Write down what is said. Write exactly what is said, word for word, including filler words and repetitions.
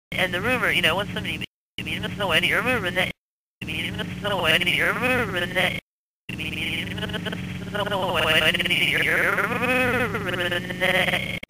and the rumor, you know, once somebody must know Eddie Ervin, that must know Eddie Ervin, that must know Eddie Ervin.